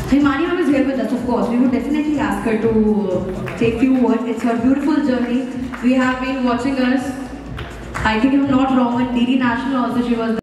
Himani ma'am is here with us, of course. We would definitely ask her to take few words. It's her beautiful journey. We have been watching us. I think if I'm not wrong, on DD National also she was